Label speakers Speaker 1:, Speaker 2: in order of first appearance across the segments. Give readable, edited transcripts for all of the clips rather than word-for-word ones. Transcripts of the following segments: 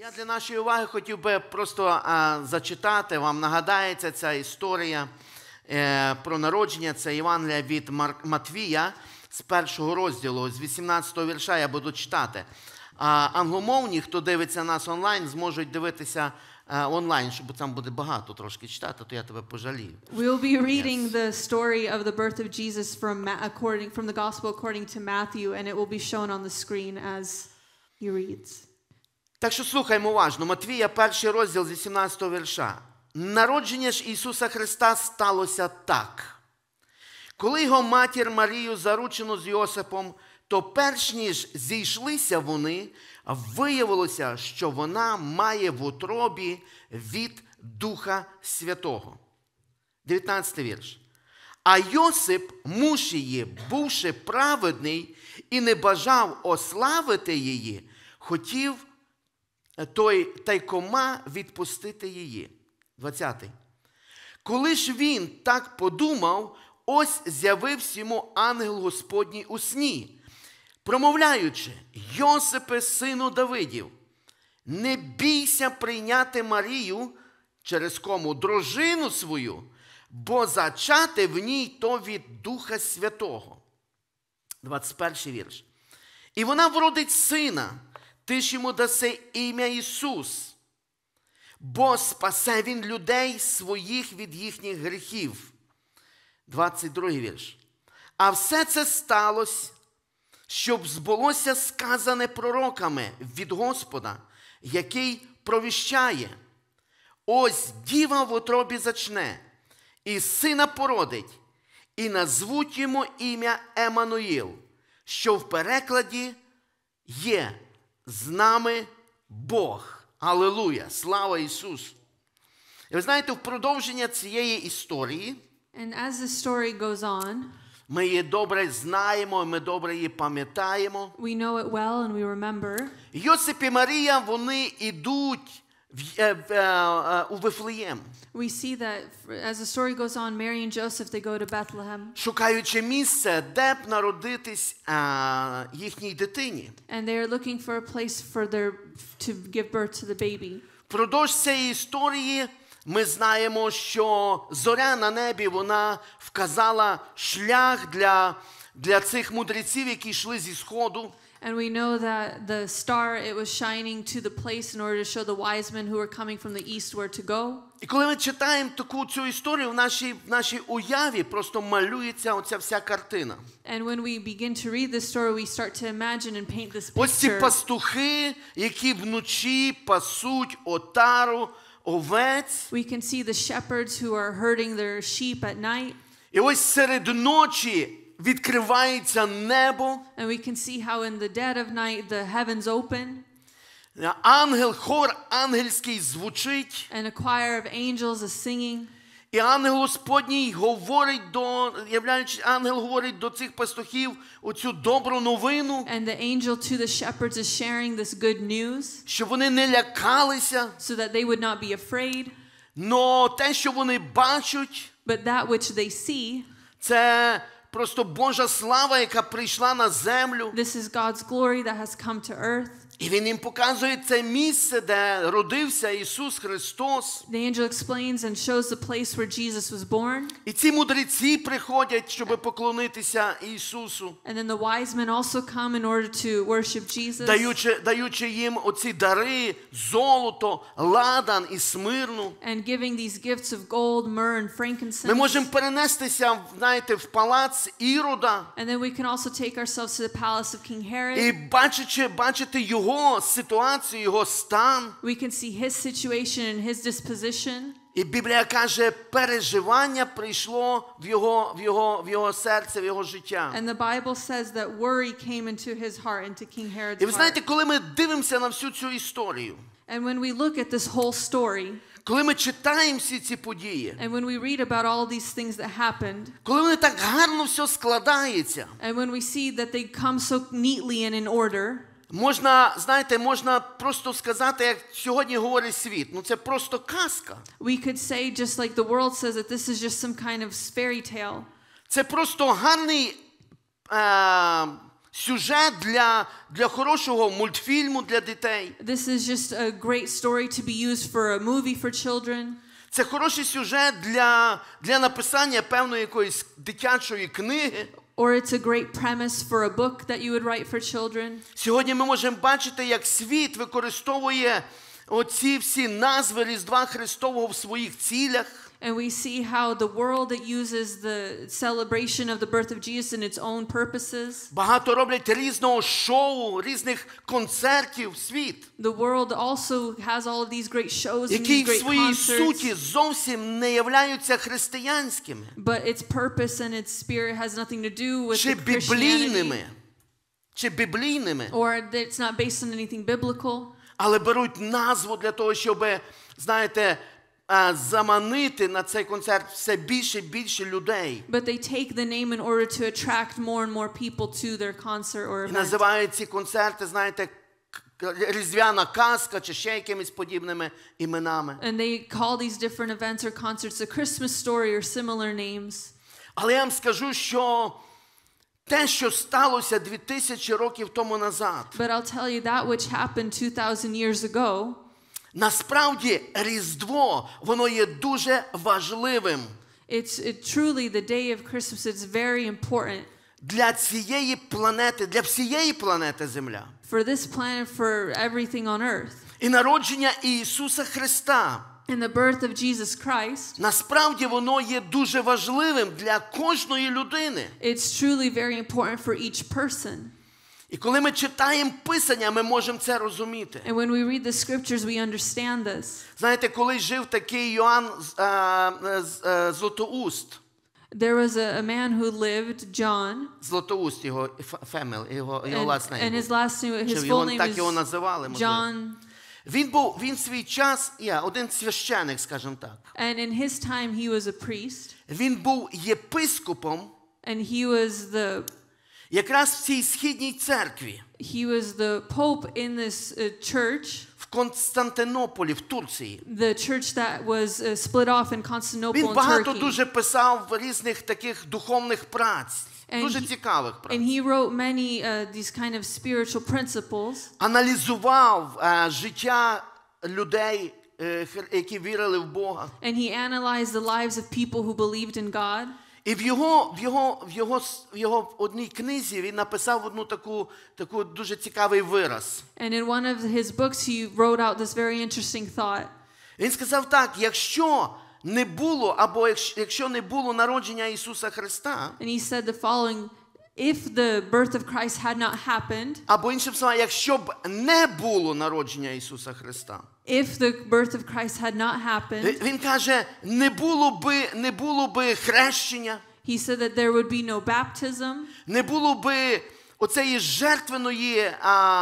Speaker 1: Я для нашої уваги хотів би просто зачитати, вам нагадається ця історія про народження, це Євангелія від Матвія з 1 розділу, з 18 вірша я буду читати. Англомовні, хто дивиться нас онлайн, зможуть дивитися онлайн, щоб там буде багато трошки читати, то я тебе пожалію.
Speaker 2: We'll be reading the story of the birth of Jesus from the Gospel according to Matthew, and it will be shown on the screen as he reads.
Speaker 1: Так що слухаймо уважно. Матвія, 1 розділ з 18 вірша. Народження ж Ісуса Христа сталося так. Коли його матір Марію заручено з Йосипом, то перш ніж зійшлися вони, виявилося, що вона має в утробі від Духа Святого. 19 вірш. А Йосип, муж її, бувши праведний і не бажав ославити її, хотів тайкома відпустити її. 20. Коли ж він так подумав, ось з'явився йому ангел Господній у сні, промовляючи: Йосипе, сину Давидів, не бійся прийняти Марію, через кому дружину свою, бо зачати в ній то від Духа Святого. 21 вірш. І вона вродить сина, ти ж йому даси ім'я Ісус, бо спасе він людей своїх від їхніх гріхів. 22 вірш. А все це сталося, щоб збулося сказане пророками від Господа, який провіщає: ось діва в утробі зачне, і сина породить, і назвуть йому ім'я Еммануїл, що в перекладі є з нами Бог. Алілуя! Слава Ісусу! І ви знаєте, в продовження цієї історії
Speaker 2: And as the story goes on,
Speaker 1: ми її добре знаємо, ми добре її пам'ятаємо.
Speaker 2: we know it well and we remember.
Speaker 1: Йосип і Марія, вони йдуть у Вифлеєм.
Speaker 2: We see that as the story goes on, Mary and Joseph, they go to Bethlehem.
Speaker 1: Шукаючи місце, де б народитись їхній дитині.
Speaker 2: And they are looking for a place to give birth to the baby.
Speaker 1: Впродовж цієї історії ми знаємо, що зоря на небі, вона вказала шлях для цих мудреців, які йшли зі сходу.
Speaker 2: And we know that the star, it was shining to the place in order to show the wise men who were coming from the east where to go.
Speaker 1: І коли ми читаємо цю історію, в нашій уяві просто малюється оця вся картина.
Speaker 2: And when we begin to read this story, we start to imagine and paint this
Speaker 1: Ось ці
Speaker 2: picture.
Speaker 1: пастухи, які вночі пасуть отару овець.
Speaker 2: We can see the shepherds who are herding their sheep at night.
Speaker 1: І ось серед ночі відкривається небо.
Speaker 2: And we can see how in the dead of night the heavens open.
Speaker 1: Хор ангельський звучить.
Speaker 2: And a choir of angels is singing.
Speaker 1: І ангел Господній ангел говорить до цих пастухів оцю добру новину.
Speaker 2: And the angel to the shepherds is sharing this good news.
Speaker 1: Щоб вони не лякалися.
Speaker 2: So that they would not be afraid.
Speaker 1: Но те, що вони бачать,
Speaker 2: but that which they see,
Speaker 1: це просто Божа слава, яка прийшла на землю.
Speaker 2: This is God's glory that has come to earth.
Speaker 1: І він їм показує це місце, де родився Ісус Христос.
Speaker 2: The angel explains and shows the place where Jesus was born.
Speaker 1: І ці мудреці приходять, щоб поклонитися Ісусу.
Speaker 2: And then the wise men also come in order to worship Jesus.
Speaker 1: Даючи їм оці дари, золото, ладан і смирну.
Speaker 2: And giving these gifts of gold, myrrh and frankincense.
Speaker 1: Ми можемо перенестися, знаєте, в палац Ірода.
Speaker 2: And then we can also take ourselves to the palace of King Herod.
Speaker 1: І бачити його ситуацію, його стан.
Speaker 2: We can see his situation and his disposition.
Speaker 1: І Біблія каже, переживання прийшло в його серце, в його життя.
Speaker 2: And the Bible says that worry came into his heart, into King Herod's
Speaker 1: І ви знаєте,
Speaker 2: heart.
Speaker 1: коли ми дивимося на всю цю історію,
Speaker 2: And when we look at this whole story,
Speaker 1: коли ми читаємо всі ці події,
Speaker 2: and when we read about all these things that happened,
Speaker 1: коли вони так гарно все складається,
Speaker 2: and when we see that they come so neatly and in order,
Speaker 1: можна просто сказати, як сьогодні говорить світ, це просто казка.
Speaker 2: we could say, just like the world says, that this is just some kind of fairy tale.
Speaker 1: Це просто гарний сюжет для хорошого мультфільму для дітей.
Speaker 2: This is just a great story to be used for a movie for children.
Speaker 1: Це хороший сюжет для написання певної якоїсь дитячої книги.
Speaker 2: Or it's a great premise for a book that you would write for children.
Speaker 1: Сьогодні ми можемо бачити, як світ використовує оці всі назви Різдва Христового в своїх цілях.
Speaker 2: And we see how the world uses the celebration of the birth of Jesus in its own purposes.
Speaker 1: Багато роблять різного шоу, різних концертів світ,
Speaker 2: The world also has all of these great shows and
Speaker 1: які
Speaker 2: these
Speaker 1: в
Speaker 2: great
Speaker 1: своїй суті
Speaker 2: concerts.
Speaker 1: зовсім не являються християнськими
Speaker 2: But its purpose and its spirit has nothing to do with
Speaker 1: чи
Speaker 2: the Christianity.
Speaker 1: біблійними,
Speaker 2: Or that it's not based on anything biblical.
Speaker 1: але беруть назву для того, щоб, знаєте, заманити на цей концерт все більше і більше людей.
Speaker 2: But they take the name in order to attract more and more people to their concert or
Speaker 1: І
Speaker 2: event.
Speaker 1: називають ці концерти, знаєте, різдвяна казка чи ще якимись подібними іменами.
Speaker 2: And they call these different events or concerts a Christmas story or similar names.
Speaker 1: Але я вам скажу, що те, що сталося 2000 років тому назад,
Speaker 2: But I'll tell you that which happened 2,000 years ago,
Speaker 1: насправді Різдво, воно є дуже важливим
Speaker 2: truly the day of Christmas. It's very important
Speaker 1: для цієї планети, для всієї планети Земля.
Speaker 2: for this planet, for everything on earth.
Speaker 1: І народження Ісуса Христа,
Speaker 2: And the birth of Jesus Christ,
Speaker 1: насправді воно є дуже важливим для кожної людини.
Speaker 2: it's truly very important for each person.
Speaker 1: І коли ми читаємо Писання, ми можемо це розуміти.
Speaker 2: And when we read the scriptures, we understand this.
Speaker 1: Знаєте, коли жив такий Йоанн Златоуст,
Speaker 2: There was a man who lived, John,
Speaker 1: Златоуст його його last name.
Speaker 2: and his last name, his
Speaker 1: Щоб
Speaker 2: full
Speaker 1: його
Speaker 2: name
Speaker 1: так його
Speaker 2: is
Speaker 1: називали, можливо.
Speaker 2: John.
Speaker 1: Він свій час, один священик, скажімо так.
Speaker 2: And in his time, he was a priest,
Speaker 1: Він був єпископом
Speaker 2: and he was
Speaker 1: якраз в цій східній церкві
Speaker 2: the pope in this church,
Speaker 1: в Константинополі, в Турції.
Speaker 2: the church that was split off in Constantinople
Speaker 1: Він
Speaker 2: in
Speaker 1: багато
Speaker 2: Turkey.
Speaker 1: дуже писав різних таких духовних праць, дуже цікавих праць.
Speaker 2: And he wrote many these kind of spiritual principles.
Speaker 1: Аналізував життя людей, які вірили в Бога.
Speaker 2: And he analyzed the lives of people who believed in God.
Speaker 1: І в його одній книзі він написав одну таку дуже цікавий вираз.
Speaker 2: And in one of his books, he wrote out this very interesting thought.
Speaker 1: Він сказав так: якщо не було народження Ісуса Христа,
Speaker 2: And he said the following: if the birth of Christ had not happened,
Speaker 1: або іншим словом, якщо б не було народження Ісуса Христа,
Speaker 2: if the birth of Christ had not happened,
Speaker 1: він каже, не було би хрещення,
Speaker 2: he said that there would be no baptism,
Speaker 1: не було би оцеї жертвеної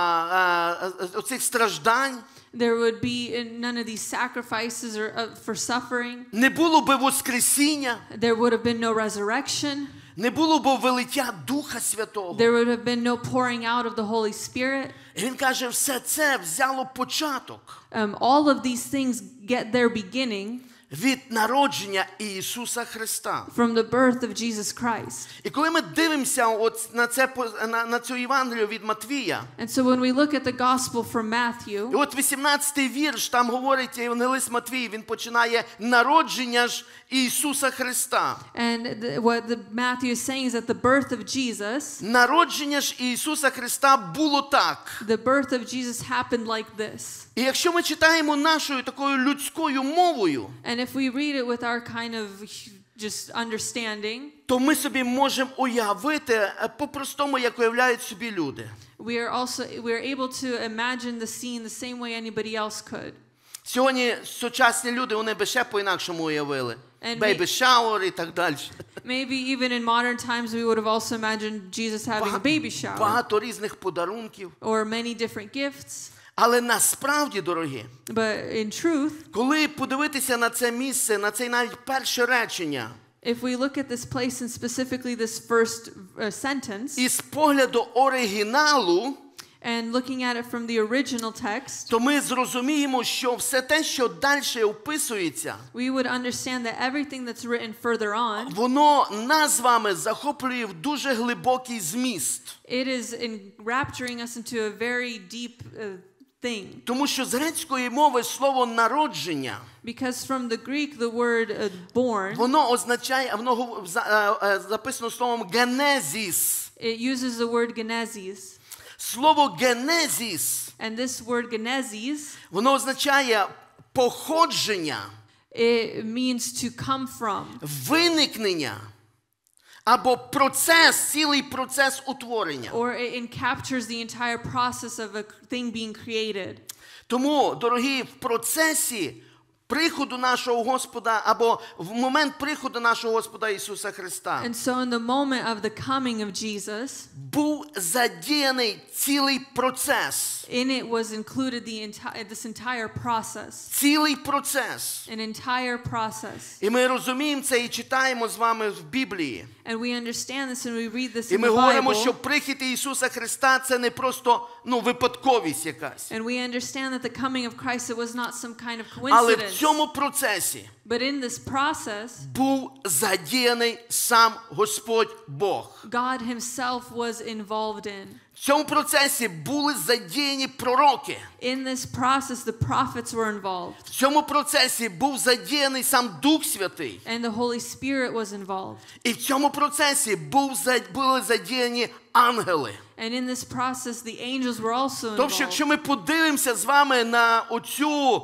Speaker 1: оцих страждань,
Speaker 2: there would be none of these sacrifices or for suffering,
Speaker 1: не було би воскресіння,
Speaker 2: there would have been no resurrection,
Speaker 1: не було б вилиття Духа Святого.
Speaker 2: there would have been no pouring out of the Holy Spirit.
Speaker 1: І він каже, все це взяло початок
Speaker 2: All of these things get their beginning
Speaker 1: від народження Ісуса Христа.
Speaker 2: from the birth of Jesus Christ.
Speaker 1: І коли ми дивимося от на цю Євангелію від Матвія,
Speaker 2: And so when we look at the gospel from Matthew,
Speaker 1: і от 18-й вірш, там говорить Євангелист Матвій, він починає народження ж Ісуса Христа.
Speaker 2: and what Matthew is saying is that the birth of Jesus,
Speaker 1: Народження ж Ісуса Христа було так.
Speaker 2: the birth of Jesus happened like this.
Speaker 1: І якщо ми читаємо нашою такою людською мовою,
Speaker 2: And if we read it with our kind of just understanding,
Speaker 1: то ми собі можемо уявити по-простому, як уявляють собі люди.
Speaker 2: we are able to imagine the scene the same way anybody else could.
Speaker 1: Сьогодні сучасні люди, вони би ще по-інакшому уявили.
Speaker 2: And
Speaker 1: Baby shower і так далі.
Speaker 2: Maybe even in modern times we would have also imagined Jesus having a baby shower
Speaker 1: Багато різних подарунків.
Speaker 2: or many different gifts.
Speaker 1: Але насправді, дорогі,
Speaker 2: But in truth,
Speaker 1: коли подивитися на це місце, на це навіть перше речення,
Speaker 2: if we look at this place and specifically this first sentence,
Speaker 1: із погляду оригіналу,
Speaker 2: And looking at it from the original text,
Speaker 1: то ми зрозуміємо, що все те, що далі описується,
Speaker 2: we would understand that everything that's written further on,
Speaker 1: воно нас з вами захоплює в дуже глибокий зміст.
Speaker 2: it is enrapturing us into a very deep thing.
Speaker 1: Тому що з грецької мови слово «народження»,
Speaker 2: Because from the Greek, the word born,
Speaker 1: воно означає, воно записано словом «генезіс».
Speaker 2: it uses the word genesis.
Speaker 1: Слово «генезіс»,
Speaker 2: And this word genesis,
Speaker 1: воно означає походження,
Speaker 2: it means to come from,
Speaker 1: виникнення або процес, цілий процес утворення.
Speaker 2: or it captures the entire process of a thing being created.
Speaker 1: Тому, дорогі, в процесі приходу нашого Господа або в момент приходу нашого Господа Ісуса Христа
Speaker 2: And so in the moment of the coming of Jesus,
Speaker 1: був задіяний цілий процес.
Speaker 2: in it was included this entire process.
Speaker 1: Цілий процес.
Speaker 2: An entire process.
Speaker 1: І ми розуміємо це і читаємо з вами в Біблії.
Speaker 2: And we understand this and we read this
Speaker 1: І
Speaker 2: in
Speaker 1: ми
Speaker 2: the
Speaker 1: говоримо, що
Speaker 2: Bible.
Speaker 1: прихід Ісуса Христа це не просто, випадковість якась.
Speaker 2: And we understand that the coming of Christ, it was not some kind of
Speaker 1: Але в
Speaker 2: coincidence.
Speaker 1: цьому процесі
Speaker 2: But in this process,
Speaker 1: був задіяний сам Господь Бог.
Speaker 2: God himself was involved in.
Speaker 1: В цьому процесі були задіяні пророки.
Speaker 2: In this process, the prophets were involved.
Speaker 1: В цьому процесі був задіяний сам Дух Святий.
Speaker 2: And the Holy Spirit was involved.
Speaker 1: І в цьому процесі були задіяні ангели.
Speaker 2: And in this process, the angels were also
Speaker 1: Тобто,
Speaker 2: involved.
Speaker 1: якщо ми подивимося з вами на оцю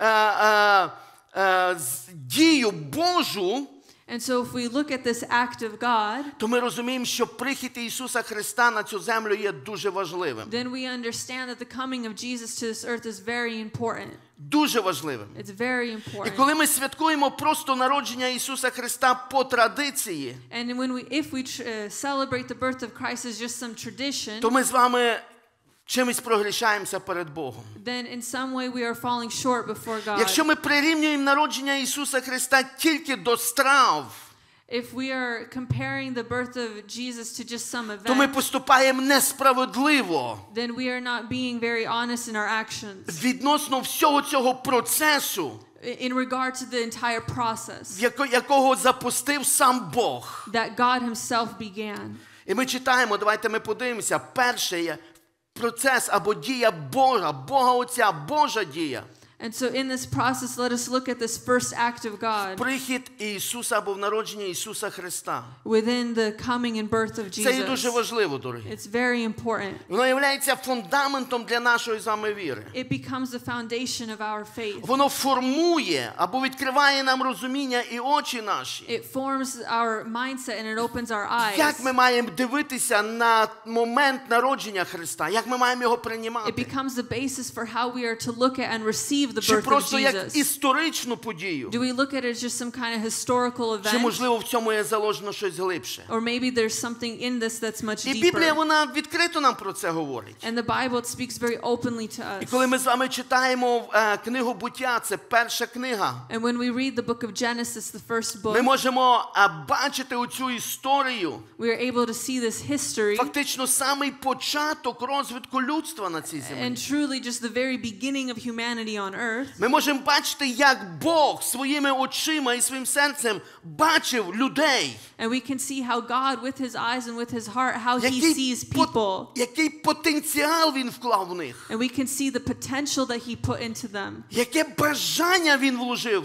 Speaker 1: дію Божу,
Speaker 2: And so if we look at this act of God,
Speaker 1: то ми розуміємо, що прихід Ісуса Христа на цю землю є дуже важливим.
Speaker 2: then we understand that the coming of Jesus to this earth is very important.
Speaker 1: Дуже важливим.
Speaker 2: It's very
Speaker 1: І
Speaker 2: important.
Speaker 1: коли ми святкуємо просто народження Ісуса Христа по традиції,
Speaker 2: And if we celebrate the birth of Christ as just some tradition,
Speaker 1: то ми з вами чимось прогрішаємося перед Богом.
Speaker 2: then in some way we are falling short before God.
Speaker 1: Якщо ми прирівнюємо народження Ісуса Христа тільки до страв,
Speaker 2: If we are comparing the birth of Jesus to just some
Speaker 1: то ми
Speaker 2: event,
Speaker 1: поступаємо несправедливо
Speaker 2: then we are not being very honest in our actions
Speaker 1: відносно всього цього процесу,
Speaker 2: in regard to the entire process
Speaker 1: якого запустив сам Бог.
Speaker 2: that God himself began.
Speaker 1: І ми читаємо, давайте ми подивимося, перший процес або дія Бога Отця, Божа дія.
Speaker 2: And so in this process, let us look at this first act of God
Speaker 1: Прихід Ісуса або народження Ісуса Христа.
Speaker 2: within the coming and birth of
Speaker 1: Це є дуже
Speaker 2: Jesus.
Speaker 1: важливо, дорогі.
Speaker 2: It's very important.
Speaker 1: Воно є фундаментом для нашої з вами віри.
Speaker 2: It becomes the foundation of our faith.
Speaker 1: Воно формує або відкриває нам розуміння і очі наші.
Speaker 2: It forms our mindset and it opens our eyes.
Speaker 1: Як ми маємо дивитися на момент народження Христа? Як ми маємо його
Speaker 2: It
Speaker 1: приймати?
Speaker 2: becomes the basis for how we are to look at and receive the
Speaker 1: Чи
Speaker 2: birth of
Speaker 1: просто як
Speaker 2: Jesus.
Speaker 1: історичну подію?
Speaker 2: Do we look at it as just some kind of historical
Speaker 1: Чи,
Speaker 2: event?
Speaker 1: можливо, в цьому є заложено щось глибше?
Speaker 2: Or maybe there's something in this that's much
Speaker 1: І Біблія,
Speaker 2: deeper.
Speaker 1: вона відкрито нам про це говорить.
Speaker 2: And the Bible it speaks very openly to
Speaker 1: І
Speaker 2: us.
Speaker 1: коли ми з вами читаємо книгу Буття, це перша книга,
Speaker 2: And when we read the book of Genesis, the first
Speaker 1: ми
Speaker 2: book,
Speaker 1: можемо бачити оцю історію,
Speaker 2: we are able to see this history
Speaker 1: фактично самий початок розвитку людства на цій землі.
Speaker 2: and truly just the very beginning of humanity on earth.
Speaker 1: Ми можемо бачити, як Бог своїми очима і своїм серцем бачив людей.
Speaker 2: And we can see how God with his eyes and with his heart, how he sees people.
Speaker 1: Який потенціал він вклав в них.
Speaker 2: And we can see the potential that he put into them.
Speaker 1: Яке бажання він вложив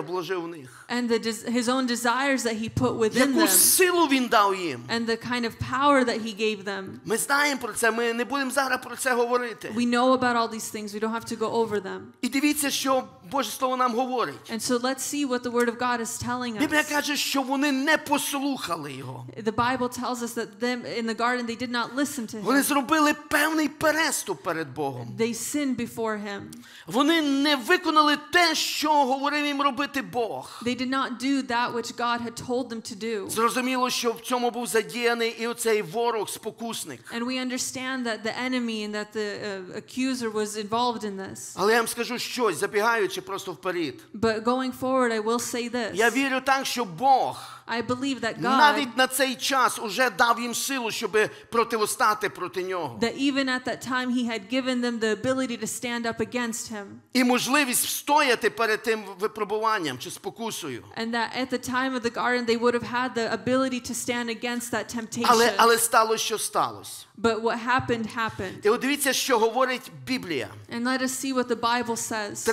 Speaker 1: в них.
Speaker 2: And his own desires that he put within
Speaker 1: Яку
Speaker 2: them.
Speaker 1: силу він дав їм.
Speaker 2: And the kind of power that he gave them.
Speaker 1: Ми знаємо про це, ми не будемо зараз про це говорити.
Speaker 2: We know about all these things. We don't have to go over them.
Speaker 1: І дивіться, що Боже Слово нам говорить.
Speaker 2: And so let's see what the Word of God is telling
Speaker 1: Біблія
Speaker 2: us.
Speaker 1: каже, що вони не послухали його.
Speaker 2: The Bible tells us that them in the garden they did not listen to
Speaker 1: Вони
Speaker 2: him.
Speaker 1: зробили певний переступ перед Богом.
Speaker 2: They sinned before him.
Speaker 1: Вони не виконали те, що говорив їм робити Бог.
Speaker 2: They did not do that which God had told them to do.
Speaker 1: Зрозуміло, що в цьому був задіяний і оцей ворог, спокусник.
Speaker 2: And we understand that the enemy and that the accuser was involved in this.
Speaker 1: Але я вам скажу щось, забігаючи просто вперед.
Speaker 2: But going forward, I will say this.
Speaker 1: Я вірю так, що Бог
Speaker 2: I believe that God,
Speaker 1: навіть на цей час уже дав їм силу, щоб противостати проти нього.
Speaker 2: that even at that time he had given them the ability to stand up against him.
Speaker 1: І можливість встояти перед тим випробуванням чи спокусою.
Speaker 2: And that at the time of the garden they would have had the ability to stand against that temptation.
Speaker 1: Але сталося, що сталося.
Speaker 2: But what happened, happened.
Speaker 1: І от дивіться, що говорить Біблія.
Speaker 2: And let us see what the Bible says.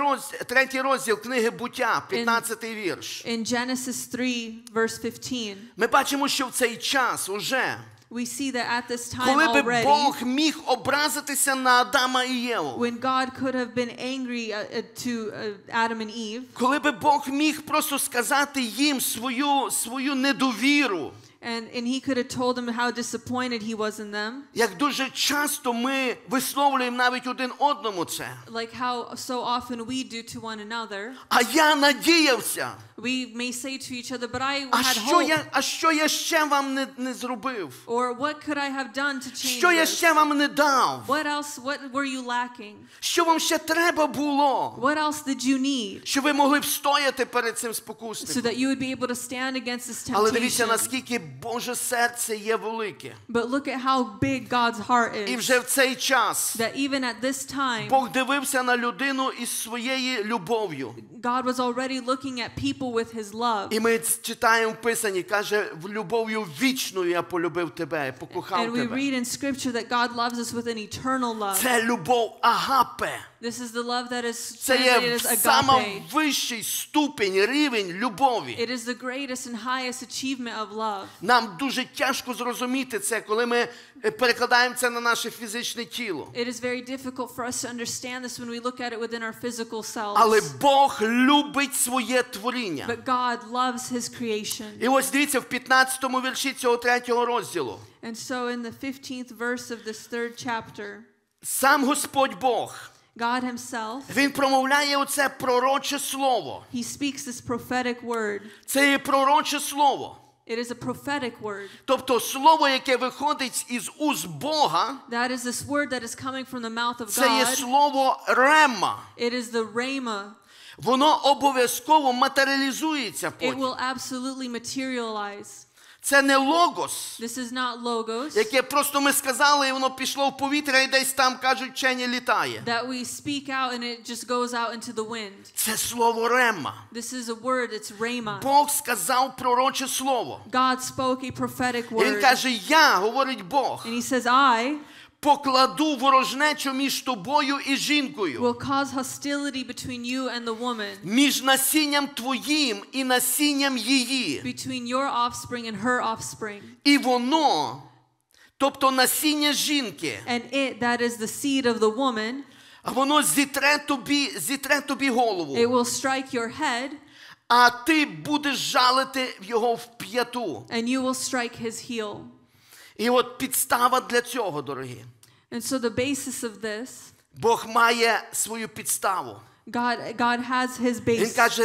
Speaker 1: Третій розділ книги Буття, 15-й вірш.
Speaker 2: In Genesis 3, verse 15,
Speaker 1: Ми бачимо, що в цей час уже,
Speaker 2: we see that at this time
Speaker 1: коли би
Speaker 2: already,
Speaker 1: Бог міг образитися на Адама і Єву,
Speaker 2: when God could have been angry to Adam and Eve,
Speaker 1: коли би Бог міг просто сказати їм свою недовіру,
Speaker 2: and he could have told them how disappointed he was in them,
Speaker 1: як дуже часто ми висловлюємо навіть один одному це.
Speaker 2: like how so often we do to one another.
Speaker 1: А я надіявся.
Speaker 2: We may say to each other, but I had hope.
Speaker 1: А що я ще вам не зробив?
Speaker 2: Or what could I have done to change
Speaker 1: Що я
Speaker 2: this?
Speaker 1: ще вам не дав?
Speaker 2: What else? What were you lacking?
Speaker 1: Що вам ще треба було?
Speaker 2: What else did you need
Speaker 1: Що ви могли б стояти перед цим
Speaker 2: so
Speaker 1: спокусником?
Speaker 2: that you would be able to stand against this
Speaker 1: Але дивіться,
Speaker 2: temptation?
Speaker 1: наскільки Боже серце є велике.
Speaker 2: But look at how big God's heart
Speaker 1: І
Speaker 2: is.
Speaker 1: вже в цей час
Speaker 2: That even at this time,
Speaker 1: Бог дивився на людину із своєю любов'ю.
Speaker 2: God was already looking at people with his love.
Speaker 1: І ми читаємо в Писанні, каже, любов'ю вічною я полюбив тебе, покохав
Speaker 2: And we
Speaker 1: тебе.
Speaker 2: read in scripture that God loves us with an eternal love.
Speaker 1: Це любов агапе.
Speaker 2: This is the love that is
Speaker 1: Це
Speaker 2: translated
Speaker 1: є
Speaker 2: as agape.
Speaker 1: самовищий ступінь, рівень любові.
Speaker 2: It is the greatest and highest achievement of love.
Speaker 1: Нам дуже тяжко зрозуміти це, коли ми перекладаємо це на наше фізичне тіло.
Speaker 2: It is very difficult for us to understand this when we look at it within our physical selves.
Speaker 1: Але Бог любить своє творіння.
Speaker 2: But God loves his creation.
Speaker 1: І ось дивіться, в 15-му вірші цього 3-го розділу.
Speaker 2: And so in the 15th verse of this 3rd chapter,
Speaker 1: Сам Господь Бог,
Speaker 2: God himself,
Speaker 1: Він промовляє оце пророче слово.
Speaker 2: he speaks this prophetic word.
Speaker 1: Це є пророче слово.
Speaker 2: It is a prophetic word.
Speaker 1: Тобто слово, яке виходить із уст Бога,
Speaker 2: That is this word that is coming from the mouth of
Speaker 1: це є
Speaker 2: God.
Speaker 1: слово рема.
Speaker 2: It is the rhema.
Speaker 1: Воно обов'язково матеріалізується
Speaker 2: It
Speaker 1: потім.
Speaker 2: will absolutely materialize.
Speaker 1: Це не логос,
Speaker 2: This is not logos
Speaker 1: яке просто ми сказали, і воно пішло в повітря, і десь там, кажуть, вчені літає.
Speaker 2: that we speak out and it just goes out into the wind.
Speaker 1: Це слово рема.
Speaker 2: This is a word, it's rhema.
Speaker 1: Бог сказав пророче слово.
Speaker 2: God spoke a prophetic
Speaker 1: І Він
Speaker 2: word.
Speaker 1: каже, я, говорить Бог,
Speaker 2: And he says, I
Speaker 1: покладу ворожнечу між тобою і жінкою,
Speaker 2: will cause hostility between you and the woman,
Speaker 1: між насінням твоїм і насінням її.
Speaker 2: between your offspring and her offspring.
Speaker 1: І воно, тобто насіння жінки,
Speaker 2: And it, that is the seed of the woman,
Speaker 1: а воно зітре тобі голову,
Speaker 2: it will strike your head,
Speaker 1: а ти будеш жалити його в п'яту.
Speaker 2: and you will strike his heel.
Speaker 1: І от підстава для цього, дорогі.
Speaker 2: And so the basis of this,
Speaker 1: Бог має свою підставу.
Speaker 2: God has his
Speaker 1: Він
Speaker 2: base.
Speaker 1: каже,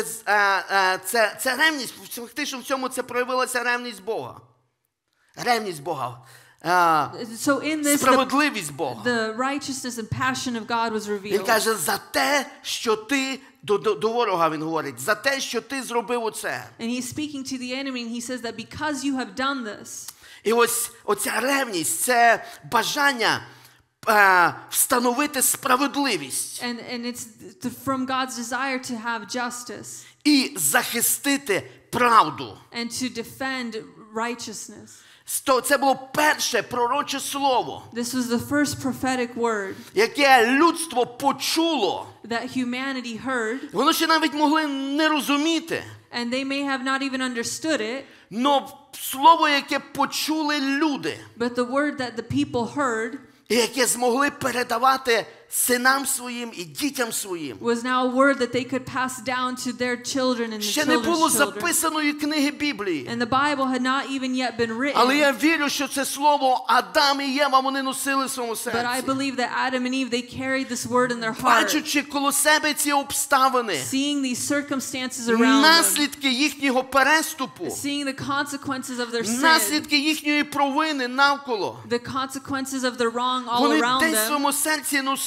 Speaker 1: це ревність, фактично в цьому це проявилася ревність Бога. Ревність Бога.
Speaker 2: So in this,
Speaker 1: Справедливість Бога.
Speaker 2: the righteousness and passion of God was
Speaker 1: Він
Speaker 2: revealed.
Speaker 1: каже, за те, що ти, до ворога він говорить, за те, що ти зробив оце.
Speaker 2: And he's speaking to the enemy and he says that because you have done this,
Speaker 1: І ось оця ревність, це бажання встановити справедливість
Speaker 2: and it's from God's desire to have justice
Speaker 1: і захистити правду.
Speaker 2: and to defend righteousness.
Speaker 1: Це було перше пророче слово,
Speaker 2: This was the first prophetic word
Speaker 1: яке людство почуло.
Speaker 2: that humanity heard,
Speaker 1: Воно ще навіть могли не розуміти.
Speaker 2: and they may have not even understood it,
Speaker 1: Но слово, яке почули люди,
Speaker 2: but the word that the people heard
Speaker 1: і яке змогли передавати синам своїм і дітям своїм,
Speaker 2: was now a word that they could pass down to their children and the
Speaker 1: ще не було
Speaker 2: children's children.
Speaker 1: записаної книги Біблії.
Speaker 2: And the Bible had not even yet been
Speaker 1: Але
Speaker 2: written.
Speaker 1: я вірю, що це слово Адам і Єва вони носили в своєму
Speaker 2: But I
Speaker 1: серці.
Speaker 2: believe that Adam and Eve, they carried this word in their heart,
Speaker 1: Бачучи коло себе ці обставини,
Speaker 2: seeing these circumstances around them,
Speaker 1: наслідки їхнього переступу,
Speaker 2: seeing the consequences of their sin,
Speaker 1: наслідки їхньої провини навколо,
Speaker 2: the consequences of their wrong all
Speaker 1: вони
Speaker 2: around
Speaker 1: десь в
Speaker 2: them.
Speaker 1: своєму серці носили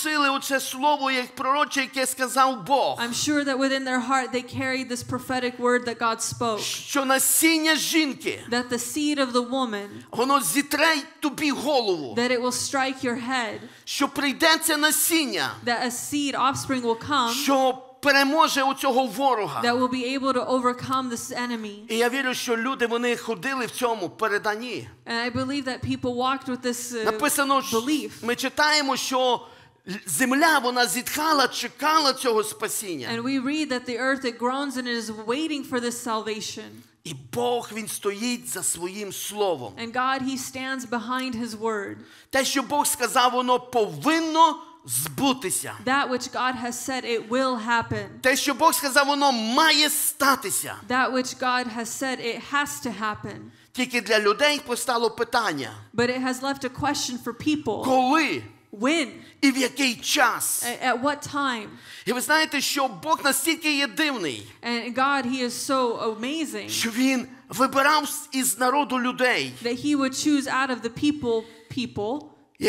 Speaker 1: носили оце слово, як пророче, яке сказав Бог.
Speaker 2: I'm sure that within their heart they carried this prophetic word that God spoke.
Speaker 1: Що насіння жінки,
Speaker 2: That the seed of the woman,
Speaker 1: воно зітре тобі голову.
Speaker 2: that it will strike your head.
Speaker 1: Що прийдеться насіння,
Speaker 2: That a seed, offspring will come,
Speaker 1: що переможе оцього ворога.
Speaker 2: that will be able to overcome this enemy.
Speaker 1: І я вірю, що люди, вони ходили в цьому переданні.
Speaker 2: And I believe that people walked with this
Speaker 1: Написано,
Speaker 2: belief.
Speaker 1: ми читаємо, що земля, вона зітхала, чекала цього спасіння.
Speaker 2: And we read that the earth, it groans and it is waiting for this salvation.
Speaker 1: І Бог, Він стоїть за своїм словом.
Speaker 2: And God, He stands behind His word.
Speaker 1: Те, що Бог сказав, воно повинно збутися.
Speaker 2: That which God has said, it will happen.
Speaker 1: Те, що Бог сказав, воно має статися.
Speaker 2: That which God has said, it has to happen.
Speaker 1: Тільки для людей постало питання.
Speaker 2: But it has left a question for people.
Speaker 1: Коли
Speaker 2: When?
Speaker 1: і в який час?
Speaker 2: At what time?
Speaker 1: І ви знаєте, що Бог настільки є дивний,
Speaker 2: And God, He is so amazing
Speaker 1: що Він вибирав із народу людей,
Speaker 2: that He would choose out of the people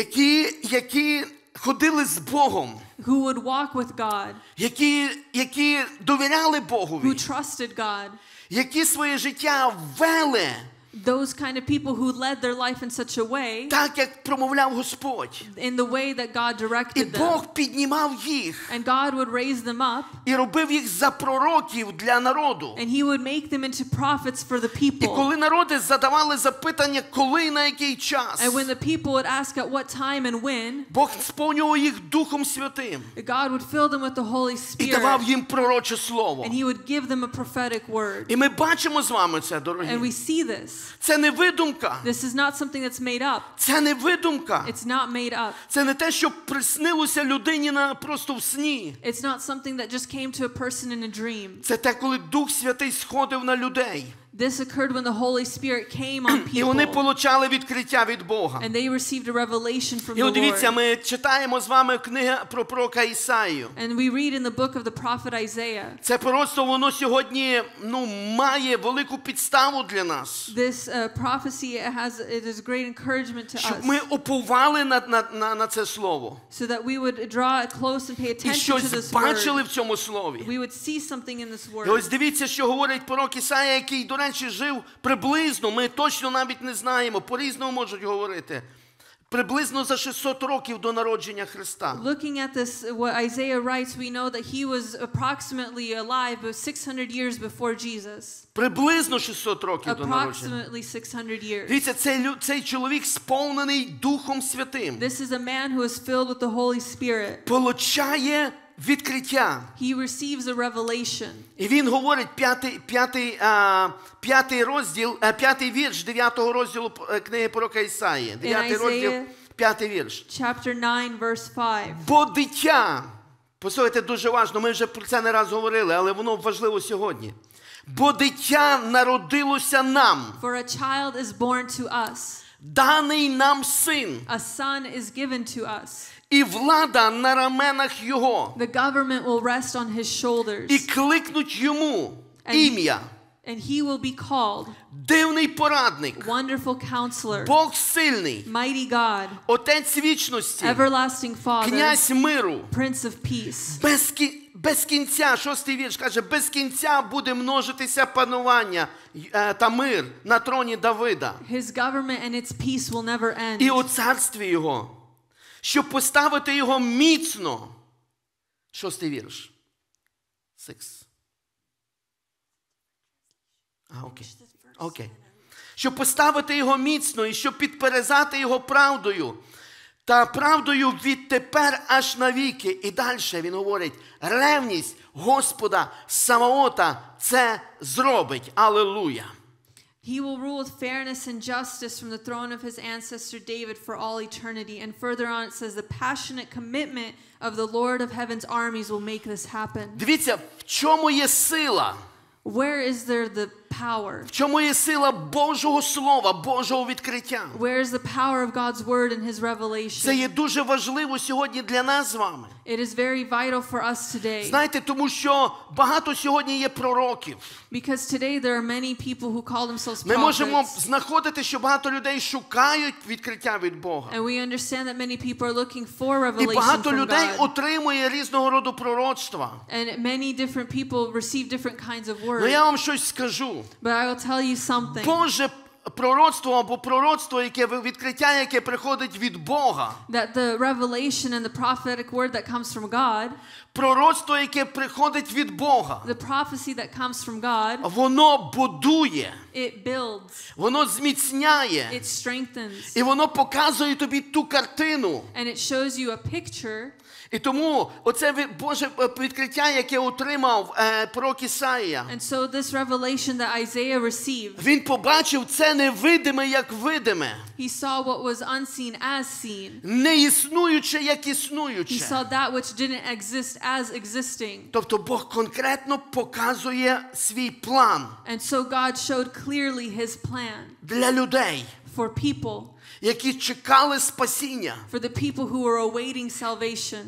Speaker 1: які ходили з Богом,
Speaker 2: who would walk with God,
Speaker 1: які довіряли
Speaker 2: who
Speaker 1: Богові,
Speaker 2: trusted God.
Speaker 1: які своє життя вели
Speaker 2: Those kind of people who led their life in such a way,
Speaker 1: так, як промовляв Господь.
Speaker 2: in the way that God
Speaker 1: І
Speaker 2: directed them.
Speaker 1: Бог піднімав їх
Speaker 2: And God would raise them up,
Speaker 1: і робив їх за пророків для народу.
Speaker 2: and He would make them into prophets for the
Speaker 1: І
Speaker 2: people.
Speaker 1: коли народи задавали запитання, коли і на який час,
Speaker 2: And when the people would ask at what time and when,
Speaker 1: Бог сповнював їх Духом Святим
Speaker 2: God would fill them with the Holy
Speaker 1: і давав
Speaker 2: Spirit,
Speaker 1: їм пророче слово.
Speaker 2: and He would give them a prophetic word.
Speaker 1: І ми бачимо з вами це,
Speaker 2: And
Speaker 1: дорогі.
Speaker 2: we see this.
Speaker 1: Це не видумка.
Speaker 2: This is not something that's made up.
Speaker 1: Це не видумка.
Speaker 2: It's not made up.
Speaker 1: Це не те, що приснилося людині просто в сні.
Speaker 2: It's not something that just came to a person in a dream.
Speaker 1: Це те, коли Дух Святий сходив на людей.
Speaker 2: This occurred when the Holy Spirit came on
Speaker 1: І вони
Speaker 2: people,
Speaker 1: получали відкриття від Бога.
Speaker 2: and they received a revelation from
Speaker 1: І
Speaker 2: the
Speaker 1: от дивіться,
Speaker 2: Lord.
Speaker 1: ми читаємо з вами книгу про пророка Ісаїю.
Speaker 2: And we read in the book of the prophet Isaiah.
Speaker 1: Це пророцтво, воно сьогодні, має велику підставу для нас.
Speaker 2: This prophecy, it is great encouragement to
Speaker 1: Щоб
Speaker 2: us,
Speaker 1: ми уповали на це слово.
Speaker 2: so that we would draw close and pay
Speaker 1: І
Speaker 2: attention to
Speaker 1: щось
Speaker 2: this
Speaker 1: бачили
Speaker 2: word.
Speaker 1: в цьому слові.
Speaker 2: We would see something in this
Speaker 1: І ось
Speaker 2: word.
Speaker 1: дивіться, що говорить пророк Ісая, який, до речі, жив приблизно, ми точно навіть не знаємо, по-різному можуть говорити, приблизно за 600 років до народження Христа.
Speaker 2: Looking at this, what Isaiah writes, we know that he was approximately alive 600 years before Jesus.
Speaker 1: Приблизно 600 років до народження.
Speaker 2: Approximately 600 years.
Speaker 1: Дивіться, цей чоловік сповнений Духом Святим.
Speaker 2: This is a man who is filled with the Holy Spirit.
Speaker 1: Получає відкриття.
Speaker 2: He receives a revelation.
Speaker 1: І він говорить, п'ятий вірш 9 розділу книги пророка Ісаї. 9 розділ, 5 вірш.
Speaker 2: Chapter 9, verse 5.
Speaker 1: Бо дитя, послухайте, дуже важливо, ми вже про це не раз говорили, але воно важливо сьогодні. Бо дитя народилося нам,
Speaker 2: For a child is born to us,
Speaker 1: даний нам син,
Speaker 2: a son is given to us.
Speaker 1: і влада на раменах його,
Speaker 2: The government will rest on his shoulders,
Speaker 1: і кликнуть йому ім'я.
Speaker 2: and he will be called
Speaker 1: Дивний порадник,
Speaker 2: Wonderful Counselor,
Speaker 1: Бог сильний,
Speaker 2: Mighty God,
Speaker 1: Отець вічності,
Speaker 2: Everlasting Father,
Speaker 1: князь миру.
Speaker 2: Prince of Peace.
Speaker 1: Без кінця, 6-й вірш каже, без кінця буде множитися панування та мир на троні Давида.
Speaker 2: His government and its peace will never end.
Speaker 1: І у царстві його, щоб поставити його міцно. 6-й вірш. 6. Окей. Щоб поставити його міцно і щоб підперезати його правдою. Та правдою відтепер аж навіки. І далі він говорить, ревність Господа Саваота це зробить. Алілуя.
Speaker 2: He will rule with fairness and justice from the throne of his ancestor David for all eternity. And further on it says, the passionate commitment of the Lord of heaven's armies will make this happen.
Speaker 1: Дивіться, в чому є сила?
Speaker 2: Where is there the power?
Speaker 1: В чому є сила Божого Слова, Божого відкриття?
Speaker 2: Where is the power of God's word and His
Speaker 1: Це
Speaker 2: revelation?
Speaker 1: є дуже важливо сьогодні для нас з вами.
Speaker 2: It is very vital for us today.
Speaker 1: Знаєте, тому що багато сьогодні є пророків.
Speaker 2: Because today there are many people who call themselves
Speaker 1: Ми можемо
Speaker 2: prophets.
Speaker 1: знаходити, що багато людей шукають відкриття від Бога.
Speaker 2: And we understand that many people are looking for
Speaker 1: І
Speaker 2: revelation
Speaker 1: багато
Speaker 2: from
Speaker 1: людей
Speaker 2: God.
Speaker 1: отримує різного роду пророцтва.
Speaker 2: And many different people receive different kinds of
Speaker 1: Ну
Speaker 2: words.
Speaker 1: я вам щось скажу.
Speaker 2: But I will tell you something.
Speaker 1: Боже пророцтво або пророцтво, яке відкриття, яке приходить від Бога.
Speaker 2: That the revelation and the prophetic word that comes from God,
Speaker 1: Пророцтво, яке приходить від Бога.
Speaker 2: the prophecy that comes from God,
Speaker 1: Воно будує,
Speaker 2: it builds,
Speaker 1: воно зміцняє,
Speaker 2: it strengthens,
Speaker 1: і воно показує тобі ту картину.
Speaker 2: and it shows you a picture.
Speaker 1: І тому оце Боже відкриття, яке отримав пророк Ісаїя.
Speaker 2: And so this revelation that Isaiah received,
Speaker 1: Він побачив це невидиме, як видиме.
Speaker 2: he saw what was unseen as seen.
Speaker 1: Не існуюче, як
Speaker 2: He
Speaker 1: існуюче.
Speaker 2: saw that which didn't exist as existing.
Speaker 1: Тобто Бог конкретно показує свій план
Speaker 2: And so God showed clearly His plan
Speaker 1: для людей,
Speaker 2: for people,
Speaker 1: які чекали спасіння,
Speaker 2: for the people who were awaiting salvation,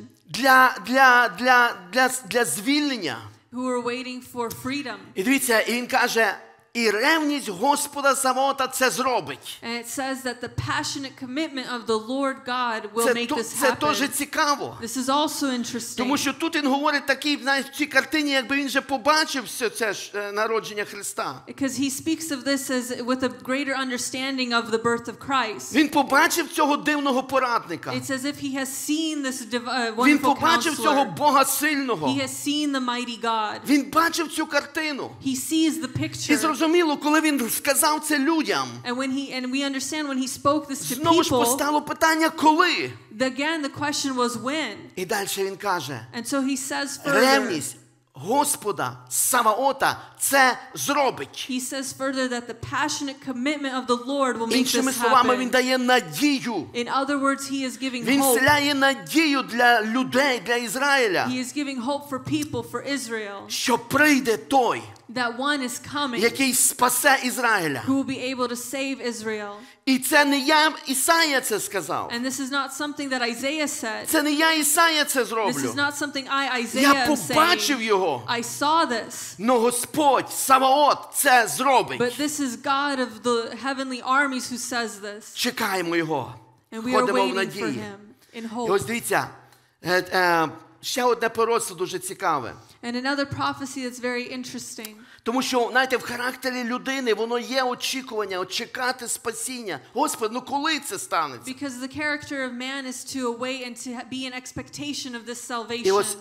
Speaker 1: для звільнення.
Speaker 2: who were waiting for freedom.
Speaker 1: І дивіться, і він каже, і ревність Господа Саваота це зробить.
Speaker 2: And it says that the passionate commitment of the Lord God will make this
Speaker 1: Це теж
Speaker 2: happen.
Speaker 1: цікаво.
Speaker 2: This is also interesting.
Speaker 1: Тому що тут він говорить такий, знаєш, в цій картині, якби він вже побачив все це ж народження Христа.
Speaker 2: Because he speaks of this as with a greater understanding of the birth of Christ.
Speaker 1: Він побачив цього дивного порадника.
Speaker 2: It's as if he has seen this
Speaker 1: Він
Speaker 2: wonderful
Speaker 1: побачив цього
Speaker 2: counselor.
Speaker 1: Бога сильного.
Speaker 2: He has seen the mighty God.
Speaker 1: Він бачив цю картину.
Speaker 2: He sees the
Speaker 1: І
Speaker 2: picture.
Speaker 1: зрозуміло, коли він сказав це людям,
Speaker 2: And we understand when he spoke this to
Speaker 1: знову ж
Speaker 2: people,
Speaker 1: постало питання, коли?
Speaker 2: again the question was when.
Speaker 1: І далі він каже,
Speaker 2: And so he says further,
Speaker 1: ревність Господа Саваота це зробить.
Speaker 2: he says further that the passionate commitment of the Lord will make
Speaker 1: Іншими
Speaker 2: this
Speaker 1: словами, він
Speaker 2: happen.
Speaker 1: дає надію.
Speaker 2: In other words, he is giving
Speaker 1: Він
Speaker 2: hope.
Speaker 1: вселяє надію для людей, для Ізраїля,
Speaker 2: He is giving hope for people, for Israel,
Speaker 1: що прийде той,
Speaker 2: that one is coming
Speaker 1: який спасе Ізраїля.
Speaker 2: who will be able to save Israel.
Speaker 1: І це не я, Ісая це сказав.
Speaker 2: And this is not something that Isaiah said.
Speaker 1: Це не я, Ісая це
Speaker 2: This is
Speaker 1: зроблю.
Speaker 2: not something I,
Speaker 1: Я
Speaker 2: Isaiah, am
Speaker 1: побачив
Speaker 2: saying.
Speaker 1: його.
Speaker 2: I saw this.
Speaker 1: Но Господь, Саваот, це зробить.
Speaker 2: But this is God of the heavenly armies who says this.
Speaker 1: Чекаємо його.
Speaker 2: And we are
Speaker 1: Ходимо в
Speaker 2: waiting for
Speaker 1: надії.
Speaker 2: him in
Speaker 1: І
Speaker 2: hope.
Speaker 1: ось дивіться, ще одне пророцтво дуже цікаве.
Speaker 2: And another prophecy that's very interesting.
Speaker 1: Тому що, знаєте, в характері людини воно є очікування, чекати спасіння. Господи, ну коли це станеться?
Speaker 2: Because the character of man is to await and to be in expectation of this
Speaker 1: І
Speaker 2: salvation.
Speaker 1: ось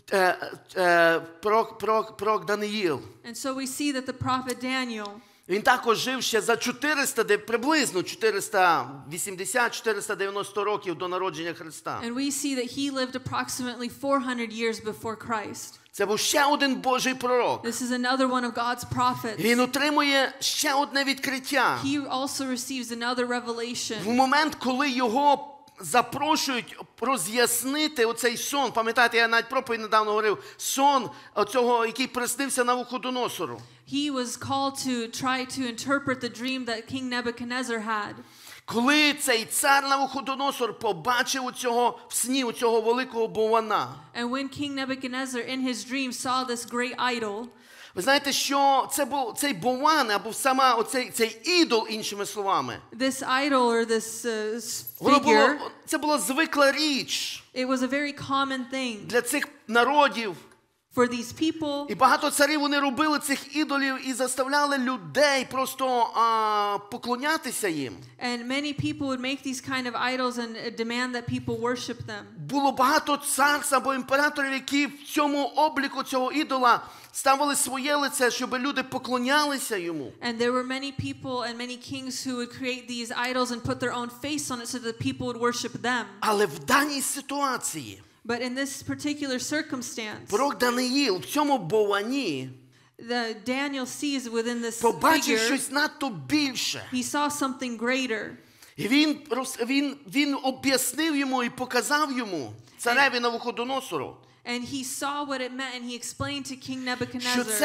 Speaker 1: пророк Даниїл,
Speaker 2: And so we see that the prophet Daniel,
Speaker 1: він також жив ще за 400, приблизно 480-490 років до народження Христа.
Speaker 2: and we see that he lived approximately 400 years before Christ.
Speaker 1: Це був ще один Божий пророк.
Speaker 2: This is another one of God's prophets.
Speaker 1: Він отримує ще одне відкриття.
Speaker 2: He also receives another revelation.
Speaker 1: В момент, коли його запрошують роз'яснити оцей сон. Пам'ятаєте, я навіть проповідь недавно говорив. Сон оцього, який приснився Навуходоносору.
Speaker 2: He was called to try to interpret the dream that King Nebuchadnezzar had.
Speaker 1: Коли цей цар Навуходоносор побачив оцього в сні, оцього великого боввана.
Speaker 2: And when King Nebuchadnezzar in his dream saw this great idol,
Speaker 1: Ви знаєте, що це був цей бовван, або сама цей ідол, іншими словами.
Speaker 2: this idol or this
Speaker 1: Воно
Speaker 2: figure,
Speaker 1: це була звикла річ
Speaker 2: it was a very common thing
Speaker 1: для цих народів.
Speaker 2: for these people.
Speaker 1: І багато царів вони робили цих ідолів і заставляли людей просто поклонятися їм.
Speaker 2: And many people would make these kind of idols and demand that people worship them.
Speaker 1: Було багато царств або імператорів, які в цьому обліку цього ідола ставили своє лице, щоб люди поклонялися йому.
Speaker 2: And there were many people and many kings who would create these idols and put their own face on it so that people would worship them.
Speaker 1: Але в даній ситуації
Speaker 2: But in this particular circumstance,
Speaker 1: пророк Даниїл в цьому боввані
Speaker 2: Daniel sees within this
Speaker 1: побачив
Speaker 2: figure,
Speaker 1: щось надто більше.
Speaker 2: he saw something greater.
Speaker 1: І він об'яснив йому і показав йому, цареві Навуходоносору,
Speaker 2: And he saw what it meant and he explained to King
Speaker 1: що
Speaker 2: Nebuchadnezzar
Speaker 1: цей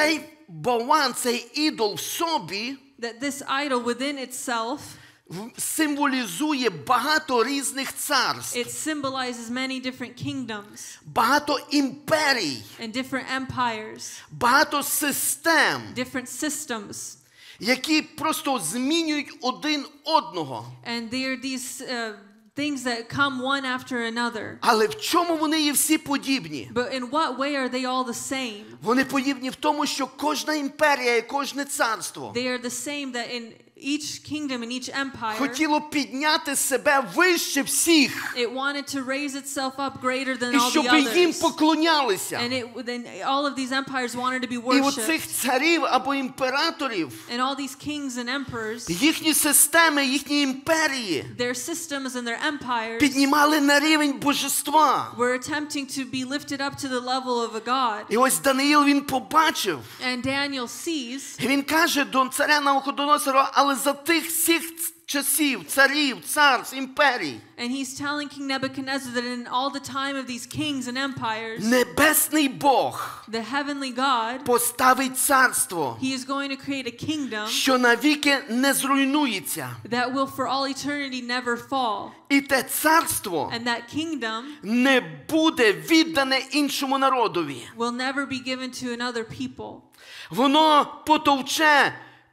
Speaker 1: Бовван, цей ідол в собі,
Speaker 2: that this idol within itself,
Speaker 1: символізує багато різних царств,
Speaker 2: it symbolizes many different kingdoms
Speaker 1: багато імперій,
Speaker 2: and different empires,
Speaker 1: багато систем,
Speaker 2: different systems.
Speaker 1: які просто змінюють один одного.
Speaker 2: And they are these things that come one after another.
Speaker 1: Але в чому вони є всі подібні?
Speaker 2: But in what way are they all the same?
Speaker 1: Вони подібні в тому, що кожна імперія і кожне царство
Speaker 2: They are the same that in each kingdom and each empire,
Speaker 1: хотіло підняти себе вище всіх,
Speaker 2: it wanted to raise itself up greater than
Speaker 1: і
Speaker 2: all the
Speaker 1: щоб їм
Speaker 2: others.
Speaker 1: поклонялися.
Speaker 2: And then all of these empires wanted to be
Speaker 1: І
Speaker 2: worshipped.
Speaker 1: оцих царів або імператорів,
Speaker 2: And all these kings and emperors,
Speaker 1: їхні системи, їхні імперії
Speaker 2: their systems and their empires
Speaker 1: піднімали на рівень божества.
Speaker 2: were attempting to be lifted up to the level of a god.
Speaker 1: І ось Даниїл, він побачив,
Speaker 2: And Daniel sees,
Speaker 1: і він каже до царя Навуходоносора, але за тих всіх часів, царів, царств, імперій,
Speaker 2: and he's telling King Nebuchadnezzar that in all the time of these kings and empires,
Speaker 1: небесний Бог
Speaker 2: the heavenly God,
Speaker 1: поставить царство,
Speaker 2: he is going to create a kingdom
Speaker 1: що навіки не зруйнується.
Speaker 2: that will for all eternity never fall.
Speaker 1: І те царство
Speaker 2: And that kingdom
Speaker 1: не буде віддане іншому народові.
Speaker 2: will never be given to another people.
Speaker 1: Воно потовче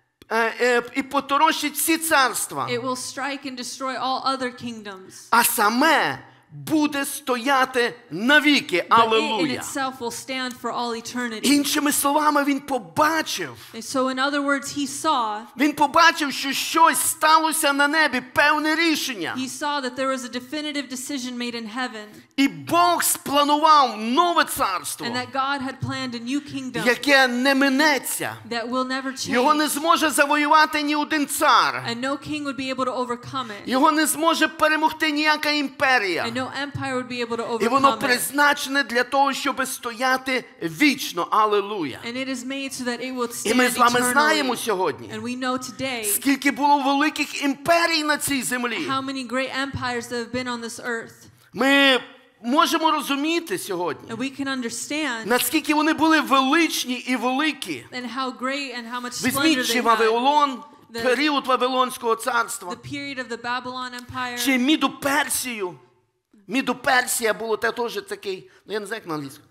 Speaker 1: і поторощить всі царства,
Speaker 2: It will strike and destroy all other kingdoms.
Speaker 1: а саме буде стояти навіки.
Speaker 2: But it in
Speaker 1: Алілуя.
Speaker 2: itself will stand for all eternity.
Speaker 1: Іншими словами, він побачив,
Speaker 2: And so in other words,
Speaker 1: він побачив, що щось сталося на небі, певне рішення.
Speaker 2: he saw that there was a definitive decision made in heaven,
Speaker 1: І Бог спланував нове царство,
Speaker 2: and that God had planned a new kingdom
Speaker 1: яке не минеться.
Speaker 2: that will never
Speaker 1: Його
Speaker 2: change.
Speaker 1: не зможе завоювати ні один цар.
Speaker 2: And no king would be able to overcome it.
Speaker 1: Його не зможе перемогти ніяка імперія.
Speaker 2: And no empire would be able to
Speaker 1: І воно
Speaker 2: overcome it.
Speaker 1: призначене для того, щоб стояти вічно. Алілуя.
Speaker 2: And it is made so that it will
Speaker 1: І ми
Speaker 2: stand
Speaker 1: з вами знаємо
Speaker 2: eternally.
Speaker 1: сьогодні,
Speaker 2: And we know today
Speaker 1: скільки було великих імперій на цій землі.
Speaker 2: how many great empires that have been on this earth.
Speaker 1: Ми можемо розуміти сьогодні,
Speaker 2: And we can understand
Speaker 1: наскільки вони були величні і великі.
Speaker 2: and how great and how much splendor
Speaker 1: Візьміть
Speaker 2: they
Speaker 1: чи
Speaker 2: had.
Speaker 1: Вавилон, період Вавилонського царства,
Speaker 2: The period of the Babylon Empire,
Speaker 1: чи Мідо-Персію. Мідо-Персія було теж такий, я не знаю, як на англійському.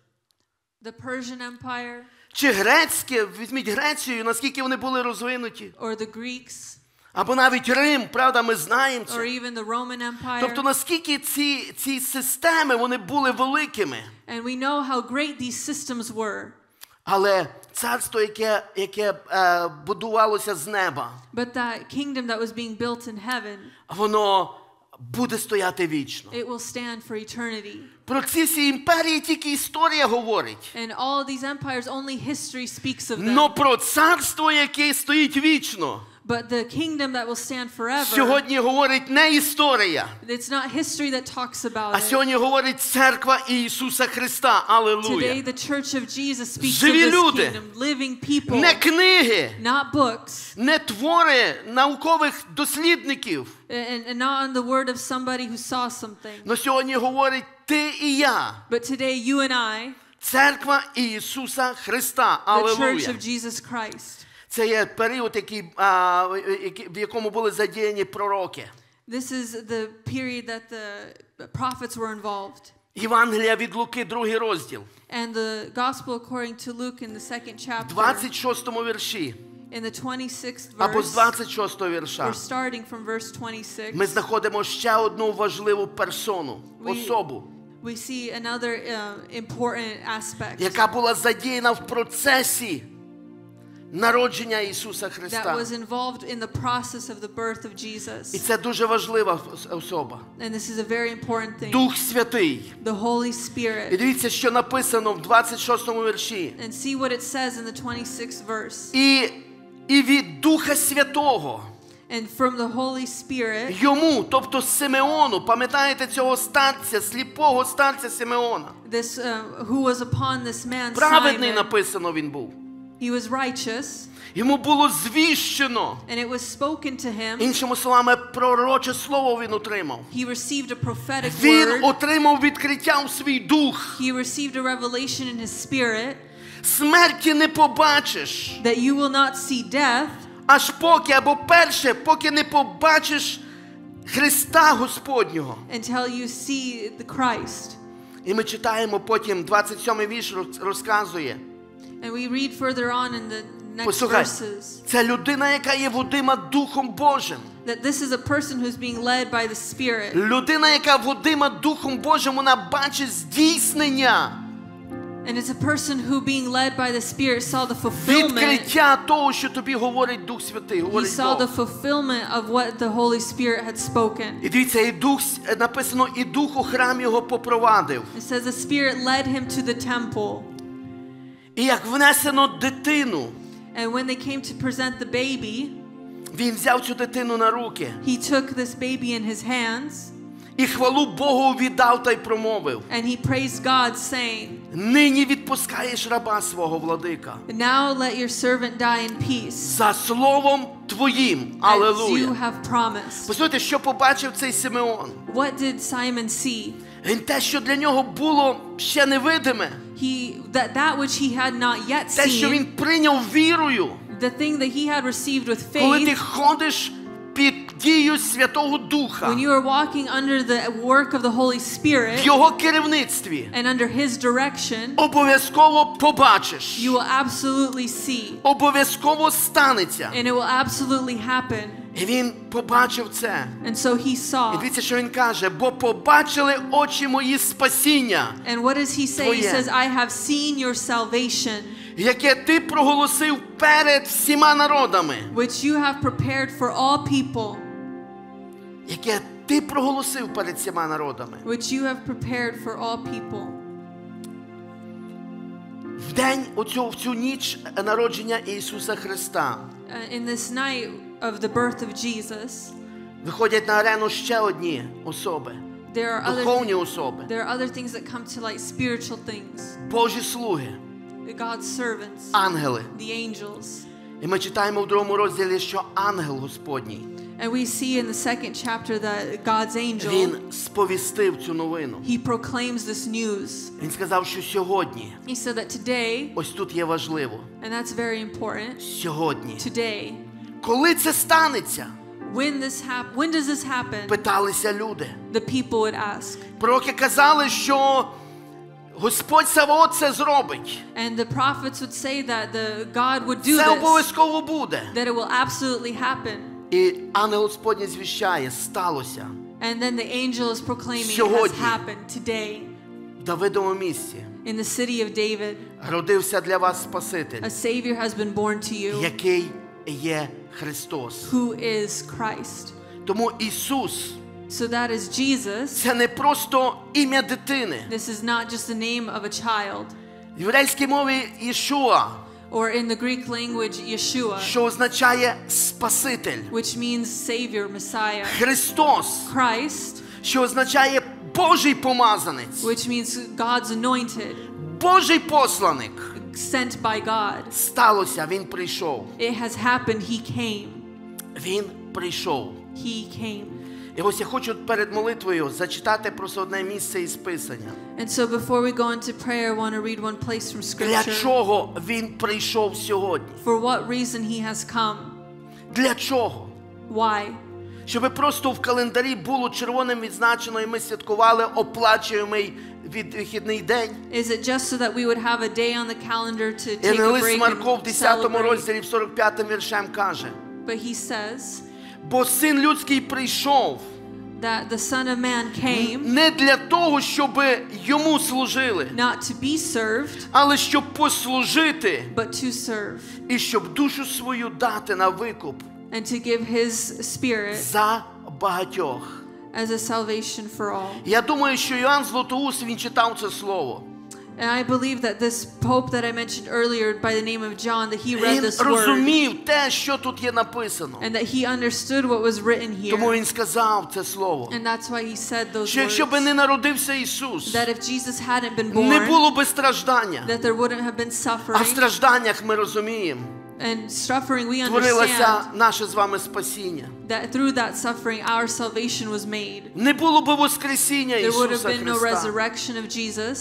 Speaker 2: the Persian Empire,
Speaker 1: Чи грецьке, візьміть Грецію, наскільки вони були розвинуті.
Speaker 2: or the Greeks,
Speaker 1: Або навіть Рим, правда, ми знаємо
Speaker 2: or
Speaker 1: це.
Speaker 2: even the Roman Empire.
Speaker 1: Тобто наскільки ці системи, вони були великими.
Speaker 2: And we know how great these systems were.
Speaker 1: Але царство, яке будувалося з неба,
Speaker 2: But that kingdom that was being built in heaven,
Speaker 1: воно буде стояти вічно.
Speaker 2: it will stand for eternity.
Speaker 1: Про ці всі імперії тільки історія говорить.
Speaker 2: And all of these empires, only history speaks of them.
Speaker 1: Но про царство, яке стоїть вічно,
Speaker 2: But the kingdom that will stand forever,
Speaker 1: сьогодні говорить не історія,
Speaker 2: it's not history that talks about
Speaker 1: а
Speaker 2: it.
Speaker 1: сьогодні говорить церква Ісуса Христа.
Speaker 2: Today
Speaker 1: Алілуя.
Speaker 2: the Church of Jesus speaks of
Speaker 1: Живі
Speaker 2: this
Speaker 1: люди.
Speaker 2: kingdom, living people,
Speaker 1: Не книги,
Speaker 2: not books,
Speaker 1: не твори наукових дослідників.
Speaker 2: and not on the word of somebody who saw something.
Speaker 1: Но сьогодні говорить ти і я.
Speaker 2: But today you and I,
Speaker 1: Церква Ісуса Христа.
Speaker 2: the Church
Speaker 1: Алілуя.
Speaker 2: of Jesus Christ.
Speaker 1: Це є період, в якому були задіяні пророки.
Speaker 2: This is the period that the prophets were involved.
Speaker 1: Євангелія від Луки, 2 розділ.
Speaker 2: And the gospel according to Luke in the 2nd chapter,
Speaker 1: 26 вірші.
Speaker 2: in the 26th
Speaker 1: Або з
Speaker 2: verse,
Speaker 1: 26 вірша.
Speaker 2: we're starting from verse 26.
Speaker 1: Ми знаходимо ще одну важливу персону, особу,
Speaker 2: We see another important aspect
Speaker 1: яка була задіяна в процесі народження Ісуса
Speaker 2: that
Speaker 1: Христа.
Speaker 2: was involved in the process of the birth of
Speaker 1: І
Speaker 2: Jesus.
Speaker 1: це дуже важлива особа.
Speaker 2: And this is a very important thing.
Speaker 1: Дух Святий.
Speaker 2: The Holy
Speaker 1: І
Speaker 2: Spirit.
Speaker 1: дивіться, що написано в 26 вірші.
Speaker 2: And see what it says in the 26th verse.
Speaker 1: І від Духа Святого
Speaker 2: And from the Holy Spirit,
Speaker 1: йому, тобто Симеону, пам'ятаєте цього старця, сліпого старця Симеона?
Speaker 2: this who was upon this man
Speaker 1: Праведний
Speaker 2: Simon,
Speaker 1: написано він був.
Speaker 2: he was righteous,
Speaker 1: Йому було звіщено.
Speaker 2: and it was spoken to him.
Speaker 1: Іншими словами, пророче слово він отримав.
Speaker 2: He received a prophetic
Speaker 1: Він
Speaker 2: word.
Speaker 1: отримав відкриття у свій дух.
Speaker 2: He received a revelation in his spirit
Speaker 1: смерті не побачиш,
Speaker 2: that you will not see death
Speaker 1: аж поки, або перше, поки не побачиш Христа Господнього.
Speaker 2: until you see the Christ.
Speaker 1: І ми читаємо потім, 27-й вірш розказує.
Speaker 2: And we read further on in the next
Speaker 1: Послухай,
Speaker 2: verses
Speaker 1: це людина, яка є водима Духом Божим.
Speaker 2: that this is a person who's being led by the Spirit.
Speaker 1: Людина, яка водима Духом Божим, вона бачить здійснення,
Speaker 2: And it's a person who, being led by the Spirit, saw the fulfillment.
Speaker 1: відкриття того, що тобі говорить Дух Святий,
Speaker 2: He
Speaker 1: говорить
Speaker 2: saw the
Speaker 1: Бог.
Speaker 2: fulfillment of what the Holy Spirit had spoken.
Speaker 1: І дивіться, і Дух, написано, і Дух у храм його попровадив.
Speaker 2: It says the Spirit led him to the temple.
Speaker 1: І як внесено дитину,
Speaker 2: And when they came to present the baby,
Speaker 1: він взяв цю дитину на руки.
Speaker 2: he took this baby in his hands
Speaker 1: І хвалу Богу віддав та й промовив.
Speaker 2: and he praised God, saying,
Speaker 1: Нині відпускаєш раба свого, владика,
Speaker 2: "Now let your servant die in peace,
Speaker 1: за словом твоїм.
Speaker 2: as you
Speaker 1: Алелуя.
Speaker 2: have promised."
Speaker 1: Послухайте, що побачив цей Симеон.
Speaker 2: What did Simon see?
Speaker 1: Він те, що для нього було ще невидиме,
Speaker 2: That which he had not yet
Speaker 1: те, що
Speaker 2: seen,
Speaker 1: він прийняв вірою,
Speaker 2: the thing that he had received with
Speaker 1: коли ти
Speaker 2: faith,
Speaker 1: ходиш під дією Святого Духа,
Speaker 2: when you are walking under the work of the Holy
Speaker 1: в
Speaker 2: Spirit
Speaker 1: його керівництві,
Speaker 2: and under his direction,
Speaker 1: обов'язково побачиш,
Speaker 2: you will absolutely see,
Speaker 1: обов'язково станеться.
Speaker 2: and it will absolutely happen.
Speaker 1: І він побачив це.
Speaker 2: And so he
Speaker 1: І
Speaker 2: saw.
Speaker 1: дивіться, що він каже, бо побачили очі мої спасіння,
Speaker 2: And what does he say? He
Speaker 1: Твоє.
Speaker 2: says, "I have seen your salvation,
Speaker 1: яке ти проголосив перед всіма народами.
Speaker 2: which you have prepared for all people,
Speaker 1: Яке ти проголосив перед всіма народами.
Speaker 2: which you have prepared for all people."
Speaker 1: В день, в цю ніч народження Ісуса Христа,
Speaker 2: In this night of the birth of Jesus,
Speaker 1: виходять на арену ще одні особи,
Speaker 2: there are
Speaker 1: духовні особи,
Speaker 2: other things that come to light, spiritual things,
Speaker 1: Божі слуги,
Speaker 2: God's servants,
Speaker 1: ангели.
Speaker 2: the angels.
Speaker 1: І ми читаємо в 2 розділі, що ангел Господній,
Speaker 2: And we see in the second chapter that God's angel,
Speaker 1: він сповістив цю новину.
Speaker 2: he proclaims this news.
Speaker 1: Він сказав, що сьогодні,
Speaker 2: He said that today,
Speaker 1: ось тут є важливо,
Speaker 2: and that's very important,
Speaker 1: сьогодні,
Speaker 2: today,
Speaker 1: коли це станеться,
Speaker 2: when does this happen?
Speaker 1: питалися люди.
Speaker 2: The people would ask.
Speaker 1: Пророки казали, що Господь Саваоф це зробить.
Speaker 2: And the prophets would say that God would do
Speaker 1: Це
Speaker 2: this,
Speaker 1: обов'язково буде.
Speaker 2: that it will absolutely happen.
Speaker 1: І ангел Господній звіщає, сталося
Speaker 2: And then the angel is proclaiming it has
Speaker 1: Сьогодні.
Speaker 2: happened today
Speaker 1: в Давидовому місці.
Speaker 2: in the city of David.
Speaker 1: Родився для вас Спаситель,
Speaker 2: A Savior has been born to you,
Speaker 1: який є Христос.
Speaker 2: who is Christ.
Speaker 1: Тому Ісус
Speaker 2: So that is Jesus.
Speaker 1: це не просто ім'я дитини.
Speaker 2: This is not just the name of a child.
Speaker 1: В єврейській мові Ішуа,
Speaker 2: Or in the Greek language, Yeshua,
Speaker 1: що означає Спаситель.
Speaker 2: which means Savior, Messiah.
Speaker 1: Христос,
Speaker 2: Christ,
Speaker 1: що означає Божий помазанець,
Speaker 2: which means God's anointed,
Speaker 1: Божий посланик.
Speaker 2: sent by God.
Speaker 1: Сталося, він прийшов.
Speaker 2: It has happened. He came.
Speaker 1: Він прийшов.
Speaker 2: He came.
Speaker 1: І ось я хочу перед молитвою зачитати просто одне місце із Писання.
Speaker 2: And so before we go into prayer, I want to read one place from
Speaker 1: Для
Speaker 2: Scripture.
Speaker 1: чого він прийшов сьогодні?
Speaker 2: For what reason he has come.
Speaker 1: Для чого?
Speaker 2: Why?
Speaker 1: Щоб просто в календарі було червоним відзначено, і ми святкували оплачуємий вихідний день.
Speaker 2: Is it just so that we would have a day on the calendar to take a
Speaker 1: Євангелист
Speaker 2: break
Speaker 1: Марко в
Speaker 2: and
Speaker 1: 10
Speaker 2: celebrate?
Speaker 1: розділі в 45 віршем каже:
Speaker 2: But he says
Speaker 1: бо Син людський прийшов
Speaker 2: that the Son of Man came
Speaker 1: не для того, щоб йому служили,
Speaker 2: not to be served,
Speaker 1: але щоб послужити
Speaker 2: but to serve,
Speaker 1: і щоб душу свою дати на викуп
Speaker 2: and to give his Spirit
Speaker 1: за багатьох.
Speaker 2: as a salvation for all.
Speaker 1: Я думаю, що Йоанн Златоуст, він читав це слово.
Speaker 2: And I believe that this Pope that I mentioned earlier by the name of John, that he read
Speaker 1: Він
Speaker 2: this word
Speaker 1: розумів те, що тут є написано.
Speaker 2: and that he understood what was written
Speaker 1: Тому
Speaker 2: here.
Speaker 1: він сказав це слово.
Speaker 2: And that's why he said those
Speaker 1: Що якщо би
Speaker 2: words.
Speaker 1: не народився Ісус,
Speaker 2: That if Jesus hadn't been
Speaker 1: не
Speaker 2: born,
Speaker 1: було би страждання.
Speaker 2: that there wouldn't have been
Speaker 1: А в
Speaker 2: suffering.
Speaker 1: стражданнях ми розуміємо,
Speaker 2: And suffering, we
Speaker 1: творилося
Speaker 2: understand
Speaker 1: наше з вами спасіння.
Speaker 2: that through that suffering, our salvation was made.
Speaker 1: Не було би воскресіння
Speaker 2: There would have
Speaker 1: Ісуса
Speaker 2: been no
Speaker 1: Христа.
Speaker 2: resurrection of Jesus.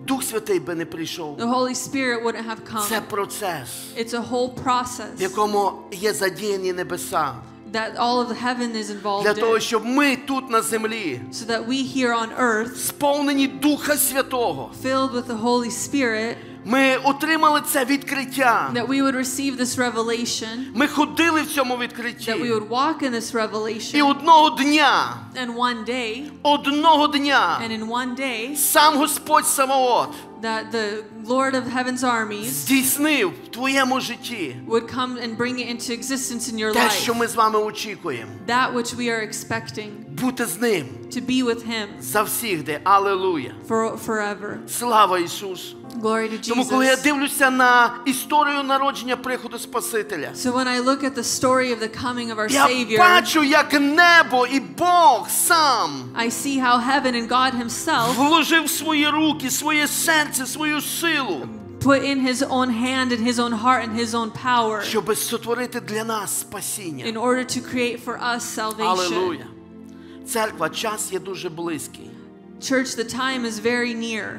Speaker 1: Дух Святий би не прийшов.
Speaker 2: the Holy Spirit wouldn't have come.
Speaker 1: Це процес,
Speaker 2: It's a whole
Speaker 1: в
Speaker 2: process
Speaker 1: якому є задіяні небеса.
Speaker 2: that all of heaven is involved
Speaker 1: Для того,
Speaker 2: in,
Speaker 1: щоб ми тут на землі,
Speaker 2: so that we here on earth,
Speaker 1: сповнені Духа Святого,
Speaker 2: filled with the Holy Spirit,
Speaker 1: ми отримали це відкриття.
Speaker 2: that we would receive this revelation,
Speaker 1: Ми ходили в цьому
Speaker 2: that we
Speaker 1: відкритті.
Speaker 2: would walk in this
Speaker 1: І
Speaker 2: revelation,
Speaker 1: одного дня,
Speaker 2: and one day, and in one day,
Speaker 1: сам Господь Саваот
Speaker 2: that the Lord of Heaven's armies
Speaker 1: здійснив в твоєму житті
Speaker 2: would come and bring it into existence in your
Speaker 1: те,
Speaker 2: life.
Speaker 1: що ми з вами очікуємо.
Speaker 2: That which we are expecting,
Speaker 1: Бути з Ним
Speaker 2: to be with Him
Speaker 1: завсігди. Алелуя.
Speaker 2: forever.
Speaker 1: Слава Ісусу.
Speaker 2: Glory to
Speaker 1: Тому, коли я
Speaker 2: Jesus.
Speaker 1: дивлюся на історію народження приходу Спасителя,
Speaker 2: So when I look at the story of the coming of our
Speaker 1: я
Speaker 2: Savior,
Speaker 1: бачу, як небо і Бог сам
Speaker 2: I see how heaven and God Himself
Speaker 1: вложив свої руки, своє серце, свою силу,
Speaker 2: put in His own hand and His own heart and His own power
Speaker 1: щоб сотворити для нас спасіння.
Speaker 2: in order to create for us salvation.
Speaker 1: Алелуя. Церква, час є дуже близький.
Speaker 2: Church, the time is very near,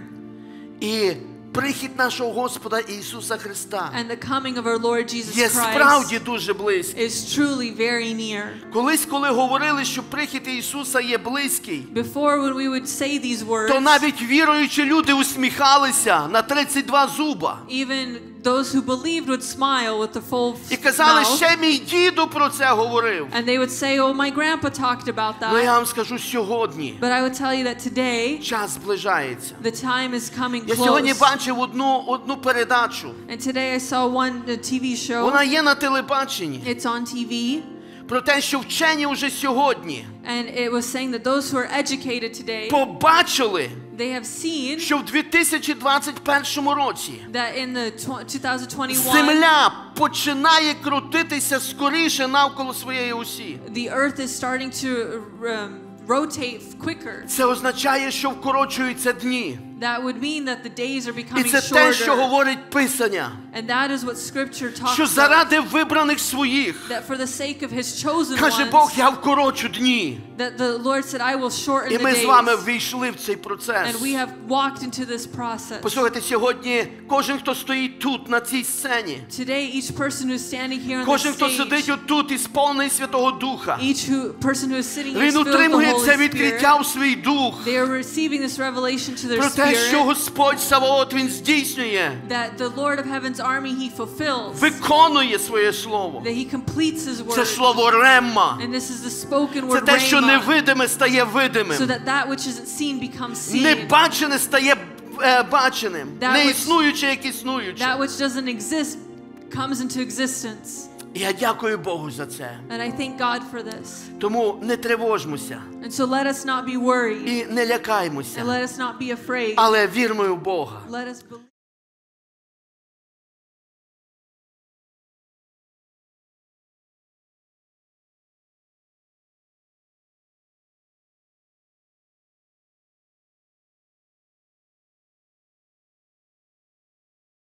Speaker 1: І прихід нашого Господа Ісуса Христа
Speaker 2: and the coming of our Lord Jesus
Speaker 1: є
Speaker 2: Christ
Speaker 1: справді дуже близький.
Speaker 2: is truly very near.
Speaker 1: Колись, коли говорили, що прихід Ісуса є близький,
Speaker 2: Before, when we would say these words,
Speaker 1: то навіть віруючі люди усміхалися на 32 зуба.
Speaker 2: even those who believed would smile with the full
Speaker 1: І казали,
Speaker 2: mouth,
Speaker 1: ще мій діду про це говорив.
Speaker 2: and they would say, "Oh, my grandpa talked about
Speaker 1: Ну я
Speaker 2: that."
Speaker 1: вам скажу, сьогодні
Speaker 2: But I would tell you that today,
Speaker 1: час зближається.
Speaker 2: the time is coming
Speaker 1: Я сьогодні
Speaker 2: close.
Speaker 1: бачив одну передачу.
Speaker 2: And today I saw one TV show.
Speaker 1: Вона є на телебаченні.
Speaker 2: It's on TV,
Speaker 1: Про те, що вчені вже сьогодні
Speaker 2: and it was saying that those who are educated today,
Speaker 1: побачили,
Speaker 2: they have seen
Speaker 1: що в 2021 році
Speaker 2: that in the 2021,
Speaker 1: Земля починає крутитися скоріше навколо своєї осі.
Speaker 2: the earth is starting to rotate quicker.
Speaker 1: Це означає, що вкорочуються дні.
Speaker 2: That would mean that the days are
Speaker 1: І
Speaker 2: becoming
Speaker 1: це те, що
Speaker 2: shorter.
Speaker 1: говорить Писання,
Speaker 2: And that is what Scripture
Speaker 1: що
Speaker 2: talks about.
Speaker 1: заради вибраних своїх,
Speaker 2: That for the sake of His chosen
Speaker 1: каже Бог,
Speaker 2: ones,
Speaker 1: я вкорочу дні.
Speaker 2: that the Lord said, "I will shorten
Speaker 1: І
Speaker 2: the
Speaker 1: ми з вами
Speaker 2: days."
Speaker 1: ввійшли в цей процес.
Speaker 2: And we have walked into this process.
Speaker 1: Послухайте, сьогодні кожен, хто стоїть тут, на цій сцені,
Speaker 2: Today, each person who is standing here on
Speaker 1: кожен,
Speaker 2: the
Speaker 1: хто сидить
Speaker 2: stage,
Speaker 1: отут із повний Святого Духа,
Speaker 2: each person who is sitting here
Speaker 1: він
Speaker 2: is filled with the
Speaker 1: утримує це
Speaker 2: Holy
Speaker 1: відкриття
Speaker 2: Spirit.
Speaker 1: у свій дух.
Speaker 2: They are receiving this revelation to their
Speaker 1: Про те, що
Speaker 2: spirit,
Speaker 1: Господь Саваот, Він здійснює,
Speaker 2: that the Lord of Heaven's army He fulfills,
Speaker 1: виконує своє слово.
Speaker 2: that He completes His
Speaker 1: Це
Speaker 2: word.
Speaker 1: слово ремма.
Speaker 2: And this is the spoken
Speaker 1: Це
Speaker 2: word
Speaker 1: те, що
Speaker 2: rhema,
Speaker 1: невидиме стає
Speaker 2: so
Speaker 1: видимим.
Speaker 2: that that which isn't seen becomes seen.
Speaker 1: Небачене стає баченим.
Speaker 2: That
Speaker 1: Не
Speaker 2: which-
Speaker 1: існуюче, як існуюче.
Speaker 2: That which doesn't exist comes into existence.
Speaker 1: І я дякую Богу за це.
Speaker 2: And I thank God for this.
Speaker 1: Тому не тривожмося
Speaker 2: And so let us not be worried,
Speaker 1: і не
Speaker 2: and
Speaker 1: лякаймося,
Speaker 2: let us not be afraid.
Speaker 1: але вірмо в Бога.
Speaker 2: Let us believe.